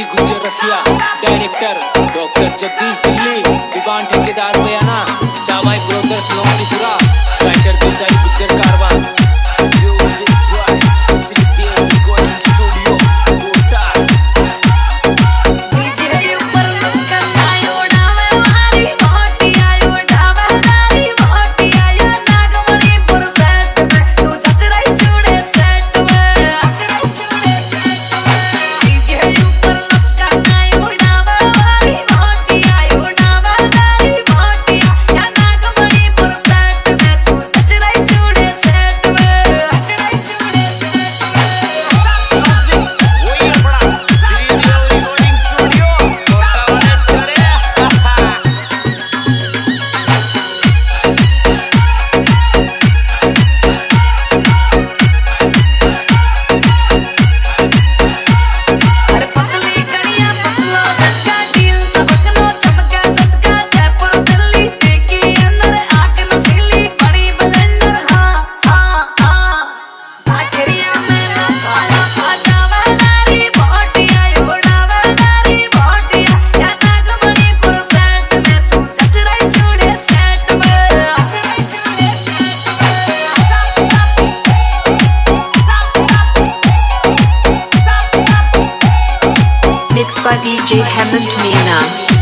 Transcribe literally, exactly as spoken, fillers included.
गurjar रसिया director doctor Jagdish Delhi Diwan ठेकेदार बयाना दावाई ब्रोदर्स लोकनीपुरा राइटर गुलदारी गुज्जर कारवां music by Shridev recording studio Kota DJ ऊपर नचकर आयो डावे हमारी मोटी आयो डावे हमारी मोटी आयो नागमणिपुर सेट में तू जच रही चूड़े सेट में जच रही चूड़े सेट में डीजे ऊपर नचकर आयो डावे हमारी मोटी आयो डावे हमारी मोटी आयो नागमणिपुर सेट में तू जच रही चूड़े सेट में जच रही चूड़े सेट वही बड़ा श्रीदेव रिकॉर्डिंग स्टूडियो कोटा वाले चले अरे पतली कड़िया पतलो झटका दिल तबकनो चमका झटका जयपुर दिल्ली टेकी अंदर आके नसीली बड़ी ब्लेंडर हाँ हाँ हाँ भागरिया में लखाला फाजावा नारी बोटिया योड़ावा नारी बोटिया या नागमणिपुर सेट में तू जच रही चूड़े सेट में जच रही चूड़े Mixed by D J Hemant Meena.